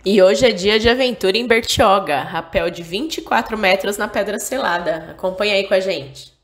E hoje é dia de aventura em Bertioga, rapel de 24 metros na Pedra Selada. Acompanha aí com a gente.